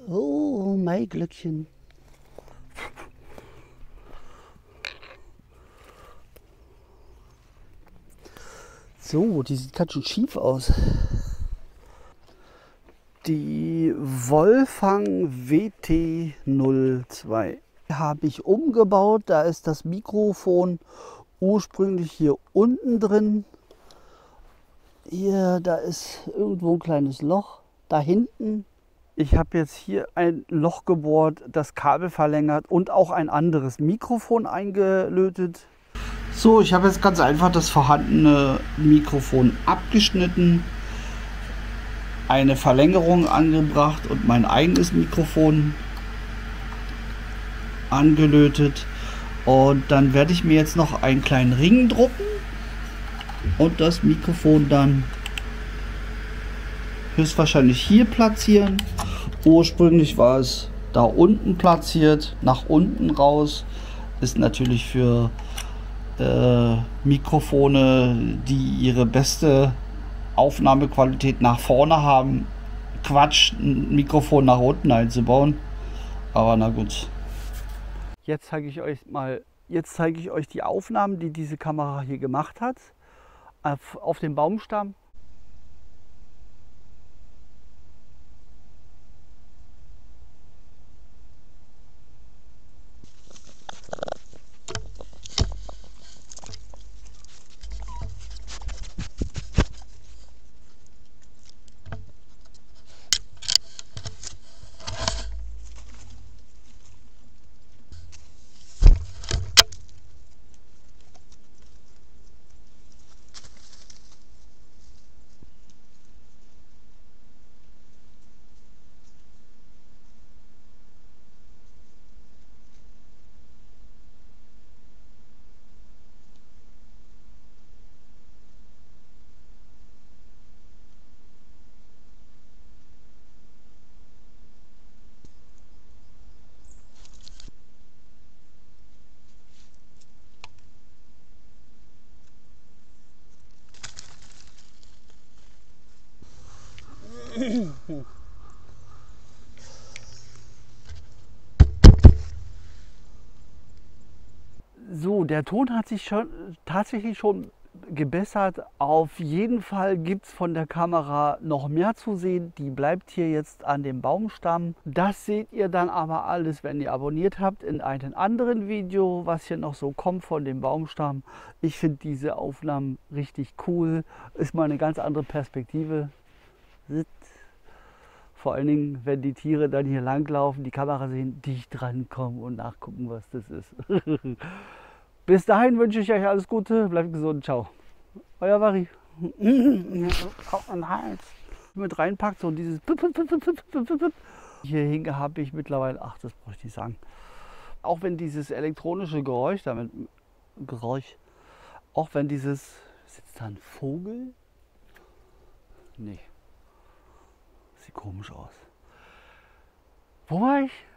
Oh, Maiglöckchen. So, die sieht ganz schön schief aus. Die Wolfang WT02 habe ich umgebaut. Da ist das Mikrofon ursprünglich hier unten drin. Hier, da ist irgendwo ein kleines Loch. Da hinten. Ich habe jetzt hier ein Loch gebohrt, das Kabel verlängert und auch ein anderes Mikrofon eingelötet. So, ich habe jetzt ganz einfach das vorhandene Mikrofon abgeschnitten, eine Verlängerung angebracht und mein eigenes Mikrofon angelötet. Und dann werde ich mir jetzt noch einen kleinen Ring drucken und das Mikrofon dann höchstwahrscheinlich hier platzieren. Ursprünglich war es da unten platziert, nach unten raus. Ist natürlich für Mikrofone, die ihre beste Aufnahmequalität nach vorne haben, Quatsch, ein Mikrofon nach unten einzubauen. Aber na gut. Jetzt zeige ich euch die Aufnahmen, die diese Kamera hier gemacht hat, auf dem Baumstamm. So, der Ton hat sich tatsächlich schon gebessert. Auf jeden Fall gibt es von der Kamera noch mehr zu sehen. Die bleibt hier jetzt an dem Baumstamm. Das seht ihr dann aber alles, wenn ihr abonniert habt, in einem anderen Video, was hier noch so kommt von dem Baumstamm. Ich finde diese Aufnahmen richtig cool. Ist mal eine ganz andere Perspektive. Vor allen Dingen, wenn die Tiere dann hier langlaufen, die Kamera sehen, dicht rankommen und nachgucken, was das ist. Bis dahin wünsche ich euch alles Gute, bleibt gesund, ciao. Euer Vari. Auf den Hals. Mit reinpackt, so dieses. Hier habe ich mittlerweile, ach, das brauche ich nicht sagen. Auch wenn dieses elektronische Geräusch, auch wenn dieses, sitzt da ein Vogel? Nee. Sieht komisch aus. Wo war ich?